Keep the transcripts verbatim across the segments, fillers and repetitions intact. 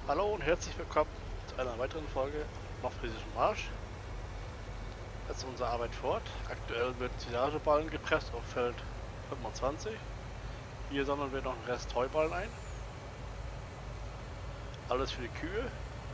Hallo und herzlich willkommen zu einer weiteren Folge Nordfriesischen Marsch. Jetzt unsere Arbeit fort. Aktuell wird Silageballen gepresst auf Feld fünfundzwanzig. Hier sammeln wir noch einen Rest Heuballen ein. Alles für die Kühe.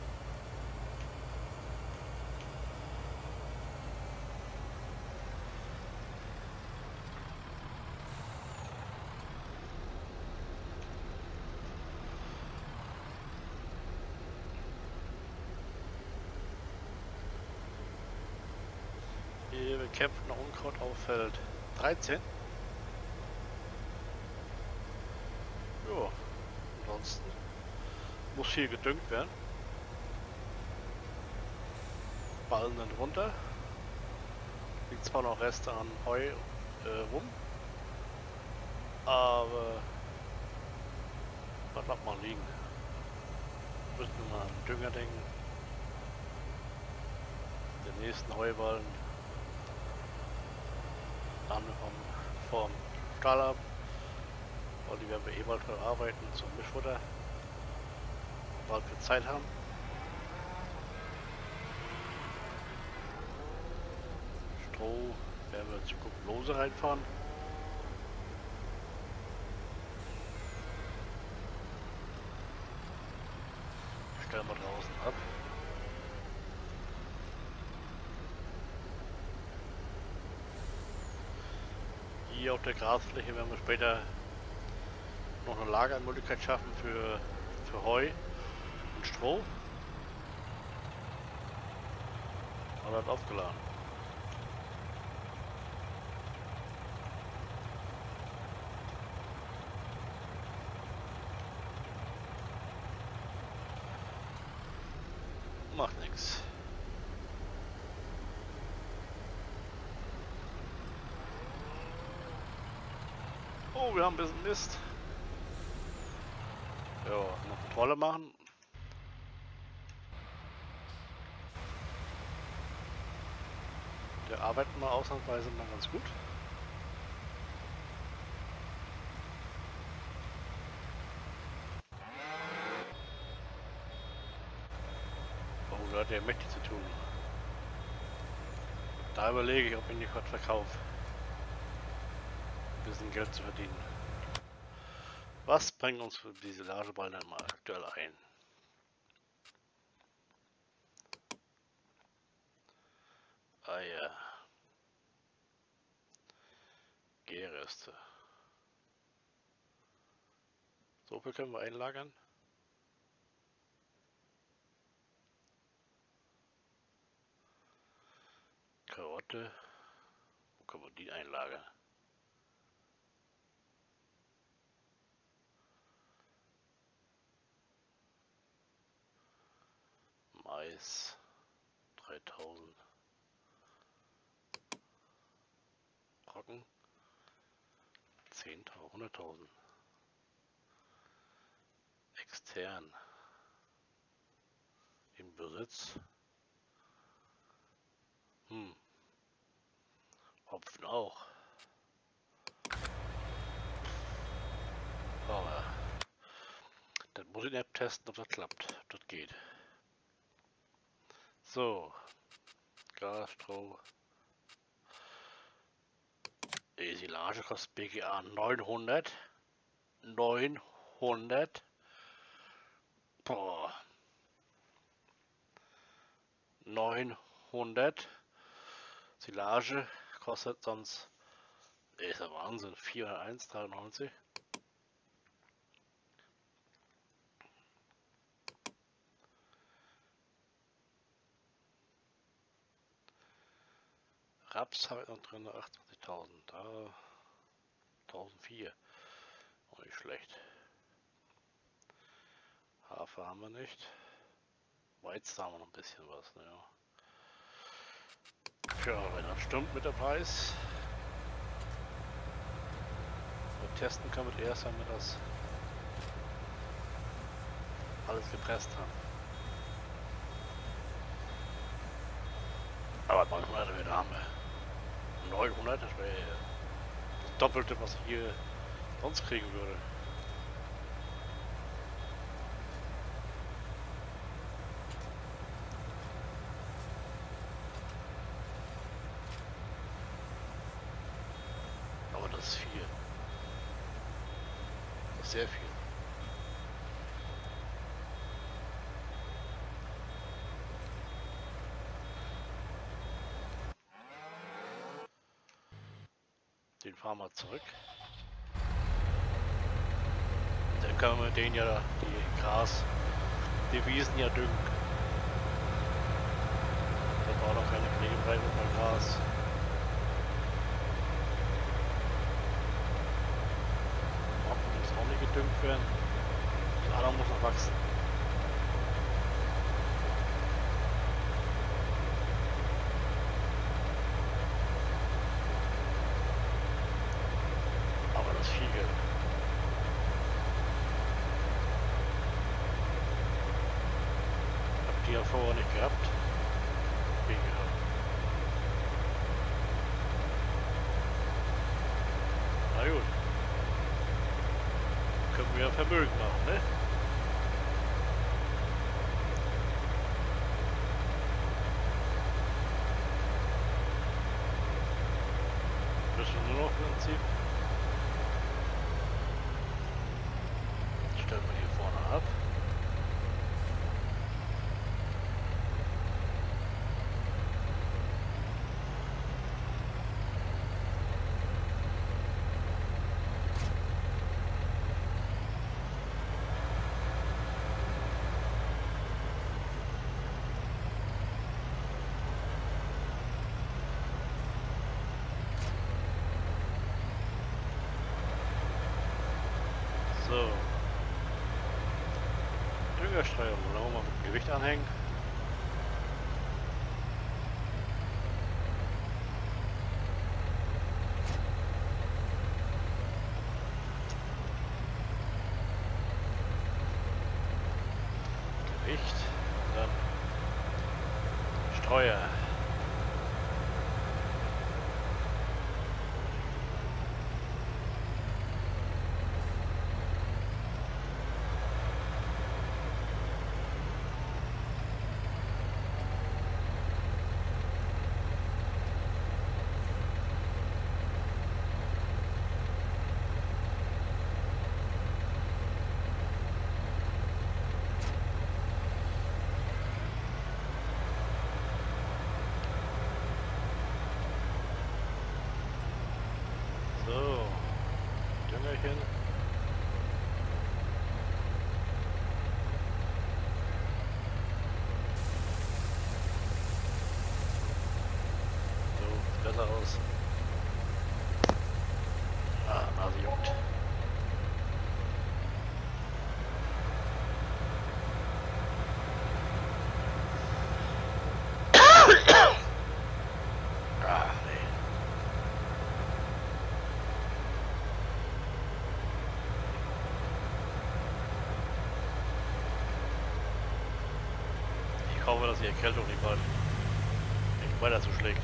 Wir bekämpfen noch Unkraut auf Feld dreizehn. Ja, ansonsten muss hier gedüngt werden. Ballen sind runter. Liegt zwar noch Reste an Heu äh, rum, aber was bleibt mal liegen? Müssen wir mal an den Dünger denken. Den nächsten Heuballen ankommen vom Stall ab, weil die werden wir eh bald verarbeiten zum Mischfutter, weil wir Zeit haben. Stroh werden wir zu Lose reinfahren. Stellen wir draußen ab. Hier auf der Grasfläche werden wir später noch eine Lagermöglichkeit schaffen für, für Heu und Stroh. Aber hat aufgeladen. Macht nichts. Oh, wir haben ein bisschen Mist. Ja, noch eine Tolle machen. Der arbeitet mal ausnahmsweise mal ganz gut. Oh, da hat der mächtig zu tun. Da überlege ich, ob ich nicht was verkaufe. Ein bisschen Geld zu verdienen. Was bringt uns für diese Silageballen denn mal aktuell ein? Eier. Gärreste. So viel können wir einlagern. Karotte. Wo können wir die einlagern? Mais. dreitausend. Brocken. zehntausend. hunderttausend. Extern. Im Besitz. Hm. Hopfen auch. Aber dann muss ich in der App testen, ob das klappt. Ob das geht. So. Gas, Stroh. Die Silage kostet B G A neunhundert. neunhundert. Boah. neunhundert. Silage kostet sonst, ist ja Wahnsinn, vierhunderteins, dreiundneunzig. Raps habe ich noch drin, achtundzwanzigtausend, da eintausendvier, auch nicht schlecht. Hafer haben wir nicht. Weizen haben wir noch ein bisschen was, naja. Tja, wenn das stimmt mit der Preis. Wir testen können wir erst, wenn wir das alles gepresst haben. Aber neunhundert wieder haben wir. neunhundert, das wäre das Doppelte, was ich hier sonst kriegen würde. Das ist viel. Das ist sehr viel. Den fahren wir zurück. Dann können wir mit denen ja die Gras, die Wiesen ja düngen. Da war noch keine Gelegenheit über Gras. Morgen muss auch nicht gedüngt werden. Das andere muss noch wachsen. Aber das ist viel Geld. Habt ihr ja vorher nicht gehabt? Wie gehabt. Na gut. Können wir ja Vermögen machen, ne? Müssen wir nur noch im Prinzip. Stellen wir hier vorne ab. So. Düngersteuerung, da wollen wir mit dem Gewicht anhängen. Gewicht, dann Streuer. So, Düngerchen. So, sieht besser aus. Ah, Nase juckt. Ah, nee. Ich hoffe, dass die Erkältung nicht mal nicht weiter zuschlägt.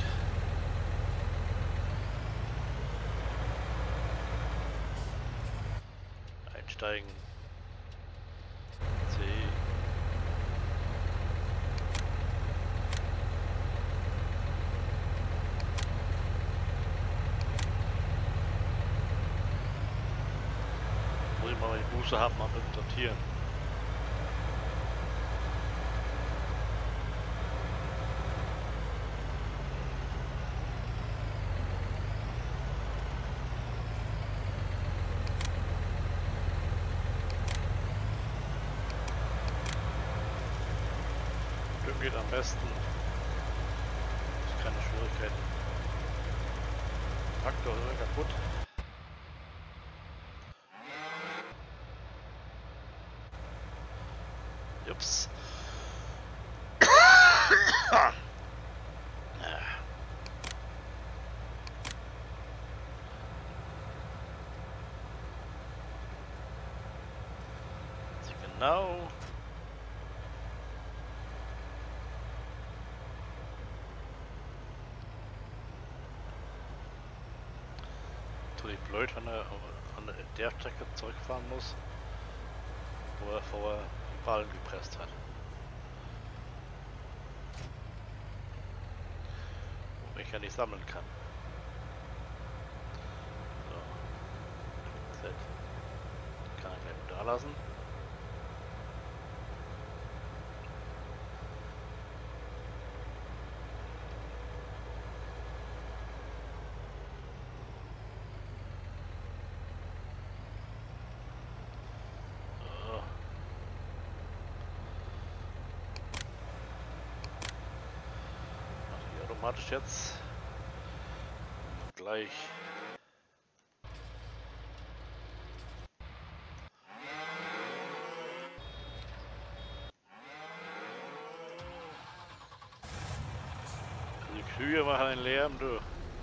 Einsteigen. C. Muss ich mal, wenn ich Buße habe, mal mit sortieren. Geht am besten. Ist keine Schwierigkeiten. Traktor ist kaputt. Jups. Genau. Natürlich blöd, wenn er an der Strecke zurückfahren muss, wo er vorher die Ballen gepresst hat. Wo ich ja nicht sammeln kann. So. da lassen. So. Macht die automatisch jetzt. Gleich. Die Kühe machen einen Lärm, du.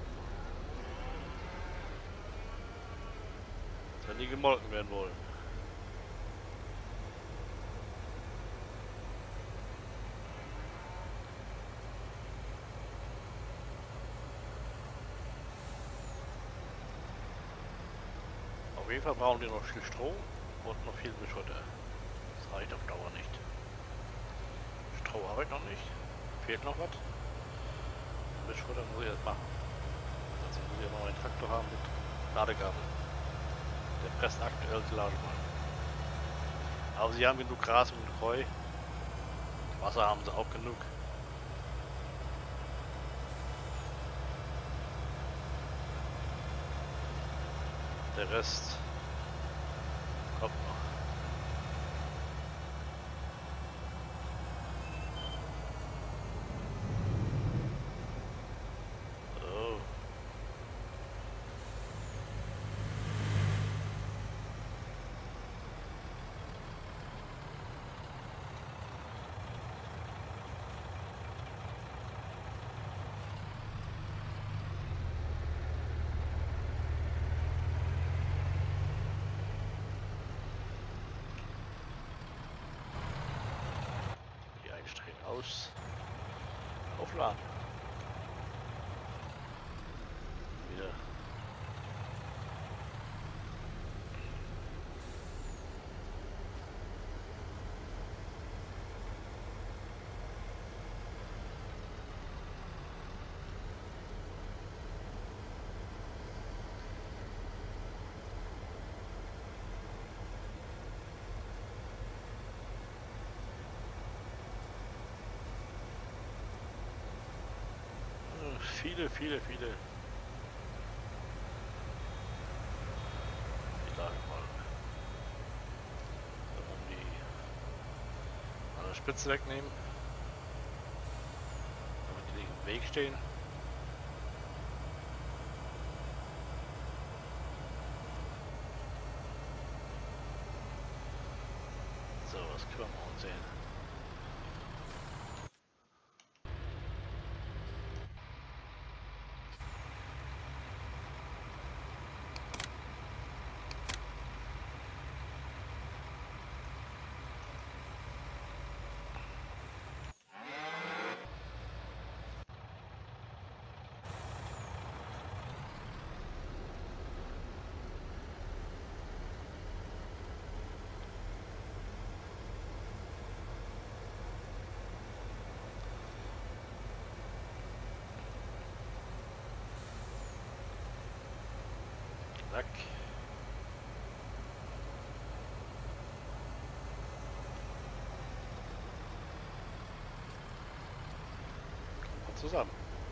Wenn die gemolken werden wollen. Auf jeden Fall brauchen die noch viel Strom und noch viel Mischfutter. Das reicht auf Dauer nicht. Stroh habe ich noch nicht. Fehlt noch was. Mischfutter muss ich jetzt machen. Dazu muss ich mal einen Traktor haben mit Ladekabel. Der presst aktuell die Ladebahn. Aber sie haben genug Gras und Heu. Wasser haben sie auch genug. Der Rest kommt noch. So. Einstellen aus. Aufladen. Wieder. Viele, viele, viele. Ich sage mal. Um die an der Spitze wegnehmen. Damit die nicht im Weg stehen. So, was können wir uns sehen? Zack. Kommt zusammen.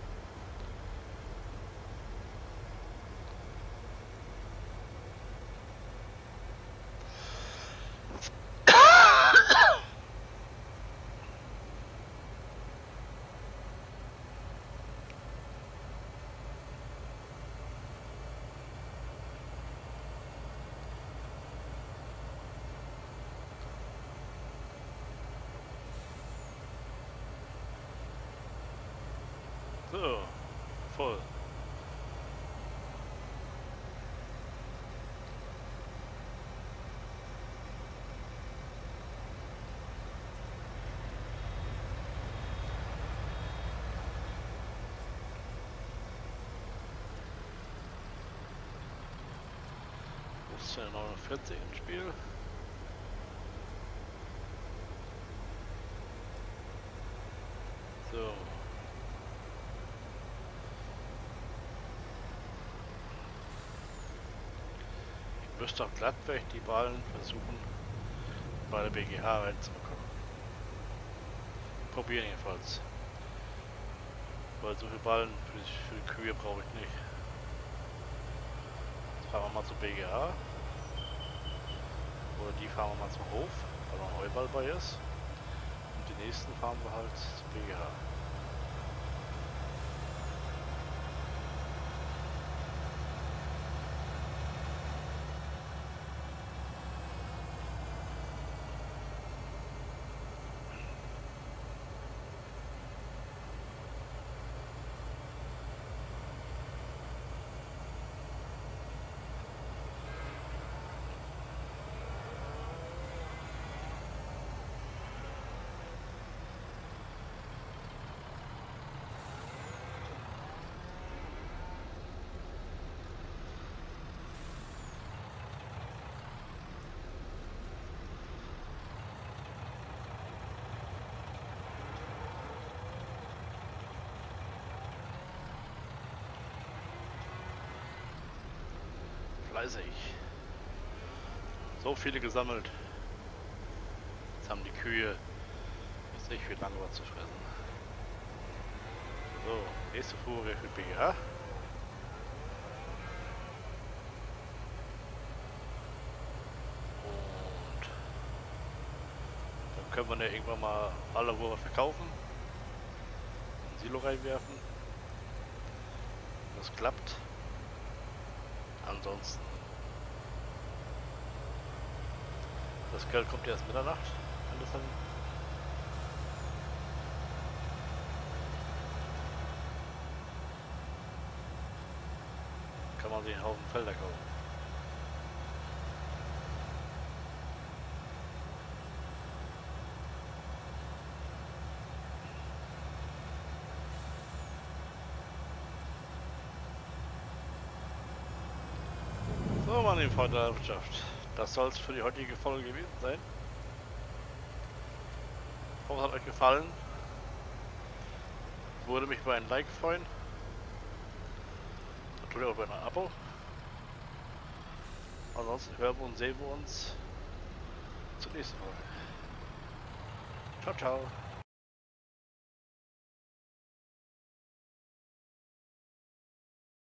So, voll. neunundvierzig im Spiel. So. Ich müsste auch glatt weg die Ballen versuchen bei der B G H reinzubekommen. Probieren jedenfalls. Weil so viele Ballen für die, für die Kühe brauche ich nicht. Jetzt fahren wir mal zur B G H. Oder die fahren wir mal zum Hof, weil noch ein Heuball bei ist. Und die nächsten fahren wir halt zur B G H. Fleißig. So viele gesammelt. Jetzt haben die Kühe jetzt nicht viel lange was zu fressen. So, nächste Fuhre für B G H. Und dann können wir ja irgendwann mal alle Wurf verkaufen. In Silo reinwerfen. Das klappt. Ansonsten. Das Geld kommt erst Mitternacht. Kann das dann kann man sich einen Haufen Felder kaufen. So, meine Freunde der Wirtschaft. Das soll es für die heutige Folge gewesen sein. Ich hoffe, es hat euch gefallen. Würde mich über ein Like freuen. Natürlich auch über ein Abo. Ansonsten hören wir und sehen wir uns zur nächsten Folge. Ciao, ciao.